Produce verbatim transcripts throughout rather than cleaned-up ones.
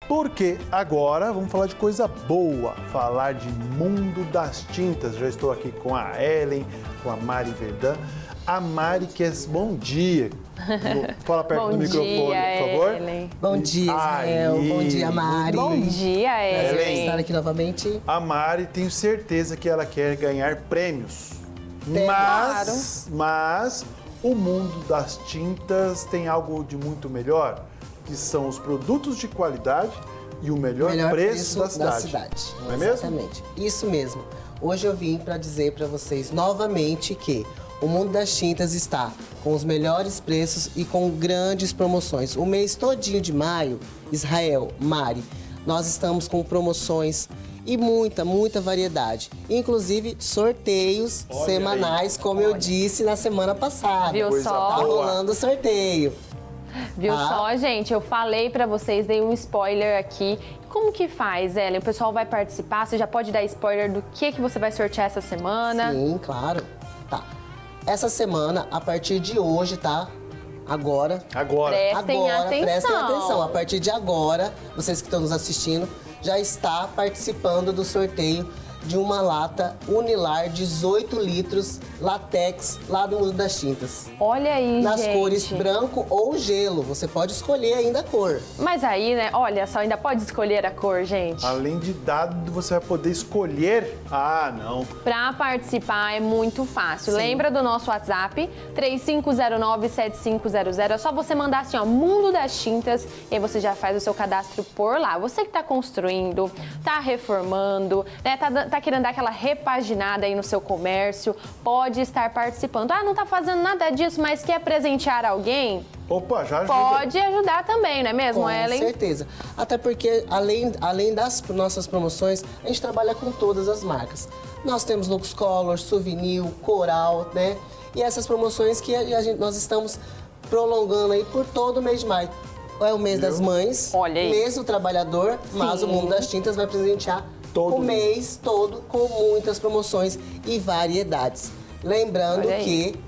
Porque agora vamos falar de coisa boa, falar de mundo das tintas. Já estou aqui com a Ellen, com a Mari Verdun. A Mari, que é bom dia. Fala perto bom do dia, microfone, por favor. Ellen. Bom dia, Israel. Aí. Bom dia, Mari. Bom dia, Ellen. Prazer estar aqui novamente. A Mari, tenho certeza que ela quer ganhar prêmios. Tem, Mas, mas o mundo das tintas tem algo de muito melhor, que são os produtos de qualidade e o melhor, Melhor preço, preço da da cidade. cidade. Não é mesmo? Exatamente. Isso mesmo. Hoje eu vim para dizer para vocês novamente que o mundo das tintas está com os melhores preços e com grandes promoções. O mês todinho de maio, Israel, Mari, nós estamos com promoções e muita, muita variedade. Inclusive sorteios Olha semanais, aí. como eu disse na semana passada. Viu Coisa só? Tá boa. rolando sorteio. Viu Ah. só, gente? Eu falei pra vocês, dei um spoiler aqui. Como que faz, Ellen? O pessoal vai participar? Você já pode dar spoiler do que, que você vai sortear essa semana? Sim, claro. Tá. Essa semana, a partir de hoje, tá? Agora. Agora. Prestem agora, atenção. prestem atenção. A partir de agora, vocês que estão nos assistindo, já está participando do sorteio de uma lata Unilar dezoito litros latex lá do Mundo das Tintas. Olha aí, Nas gente. cores branco ou gelo. Você pode escolher ainda a cor. Mas aí, né? Olha só, ainda pode escolher a cor, gente. Além de dado, você vai poder escolher. Ah, não. Pra participar é muito fácil. Sim. Lembra do nosso WhatsApp? três cinco zero nove, sete cinco zero zero. É só você mandar assim, ó, Mundo das Tintas, e aí você já faz o seu cadastro por lá. Você que tá construindo, tá reformando, né, tá, tá querendo dar aquela repaginada aí no seu comércio, pode estar participando. Ah, não tá fazendo nada disso, mas quer presentear alguém? Opa, já ajuda. Pode ajudar também, não é mesmo, Com Ellen? certeza. Até porque, além, além das nossas promoções, a gente trabalha com todas as marcas. Nós temos Lux Color, Souvenir, Coral, né? E essas promoções que a gente, nós estamos prolongando aí por todo o mês de maio. É o mês Viu? das mães, Olha aí. mês do trabalhador, mas Sim. o Mundo das Tintas vai presentear Todo o mês todo com muitas promoções e variedades. Lembrando Olha aí. que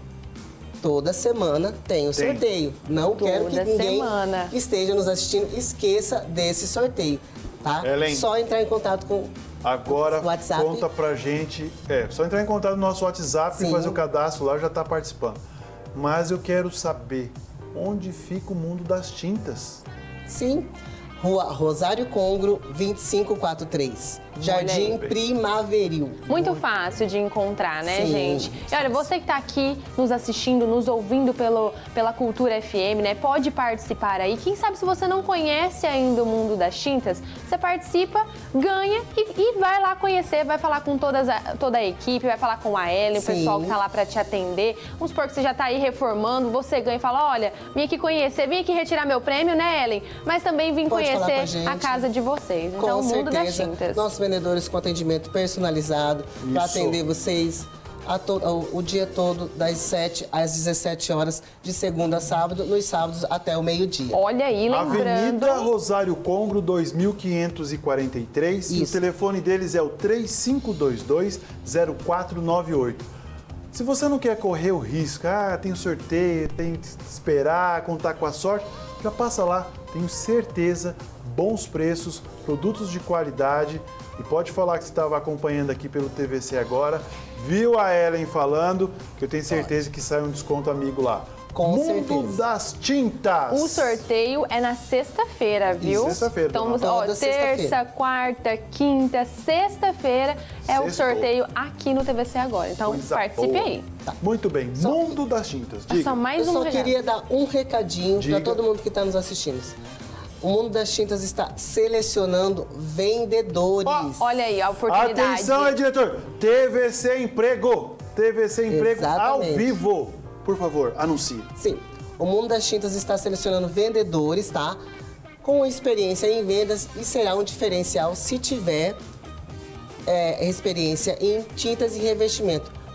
toda semana tem o Tem. sorteio. Não quero que Toda ninguém semana. que esteja nos assistindo esqueça desse sorteio, tá? Ellen. Só entrar em contato com Agora, WhatsApp. conta pra gente. É, só entrar em contato no nosso WhatsApp e Sim. fazer o cadastro lá, já tá participando. Mas eu quero saber onde fica o mundo das tintas. Sim. Rua Rosário Congro, vinte e cinco quarenta e três. Jardim aí. Primaveril. Muito fácil de encontrar, né, Sim, gente? E olha, você que tá aqui nos assistindo, nos ouvindo pelo, pela Cultura F M, né? Pode participar aí. Quem sabe se você não conhece ainda o mundo das tintas, você participa, ganha e, e vai lá conhecer, vai falar com todas a, toda a equipe, vai falar com a Ellen, o Sim. pessoal que tá lá pra te atender. Vamos supor que você já tá aí reformando, você ganha e fala, olha, vim aqui conhecer, vim aqui retirar meu prêmio, né, Ellen? Mas também vim Pode falar com a conhecer gente. a casa de vocês. Com Então, o mundo das certeza. tintas. Nossos vendedores com atendimento personalizado para Isso. atender vocês a to- o, o dia todo, das sete às dezessete horas, de segunda a sábado, nos sábados até o meio-dia. Olha aí, lembrando... Avenida Rosário Congro, dois mil quinhentos e quarenta e três. E o Isso. telefone deles é o três cinco dois dois, zero quatro nove oito. Se você não quer correr o risco, ah, tem um sorteio, tem que esperar, contar com a sorte, já passa lá. Tenho certeza, bons preços, produtos de qualidade. E pode falar que você estava acompanhando aqui pelo T V C agora, viu a Ellen falando, que eu tenho certeza que sai um desconto amigo lá. Com Mundo certeza. das Tintas. O sorteio é na sexta-feira, viu? Sexta-feira, Então, dona ó, Toda terça, sexta-feira. quarta, quinta, sexta-feira é o Sextou. sorteio aqui no T V C agora. Então, Coisa participe boa. aí. Muito bem, Mundo das Tintas, diga. Só mais Eu um só recado. queria dar um recadinho Diga. para todo mundo que está nos assistindo. O Mundo das Tintas está selecionando vendedores. Ó, olha aí, a oportunidade. Atenção aí, diretor. T V C Emprego. T V C Emprego ao Exatamente. vivo. Por favor, anuncie. Sim, o Mundo das Tintas está selecionando vendedores, tá? Com experiência em vendas e será um diferencial se tiver é, experiência em tintas e revestimento.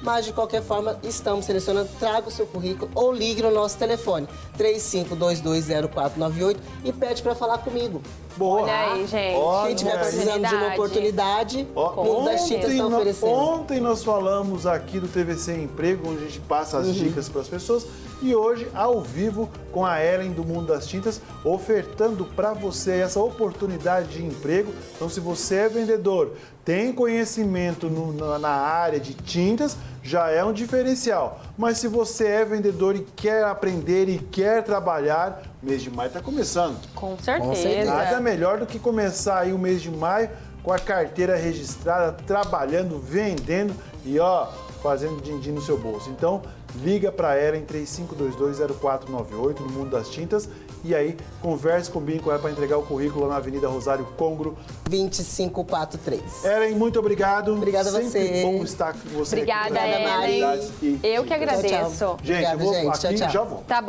mas de qualquer forma estamos selecionando. Traga o seu currículo ou ligue no nosso telefone três cinco dois dois zero quatro nove oito e pede para falar comigo. Boa. Olha aí, gente. Ótimo. Quem estiver precisando de uma oportunidade, Ó, o Mundo das Tintas está nó- oferecendo. Ontem nós falamos aqui do T V C Emprego, onde a gente passa as Uhum. dicas para as pessoas. E hoje, ao vivo, com a Ellen do Mundo das Tintas, ofertando para você essa oportunidade de emprego. Então, se você é vendedor, tem conhecimento no- na, na área de tintas, já é um diferencial. Mas se você é vendedor e quer aprender e quer trabalhar, o mês de maio está começando. Com certeza. certeza. Nada melhor do que começar aí o mês de maio com a carteira registrada, trabalhando, vendendo e ó, fazendo din-din no seu bolso. Então, liga para ela em três cinco dois dois zero quatro nove oito no Mundo das Tintas e aí converse, combine com ela para entregar o currículo lá na Avenida Rosário Congro. vinte e cinco quarenta e três. Ellen, muito obrigado. Obrigada a Sempre você. bom estar com você. Obrigada, aqui. Ellen. Novidades e Eu que dicas. agradeço. Tchau, tchau. Gente, eu Obrigada, vou gente. aqui Tchau, tchau. já volto. Tá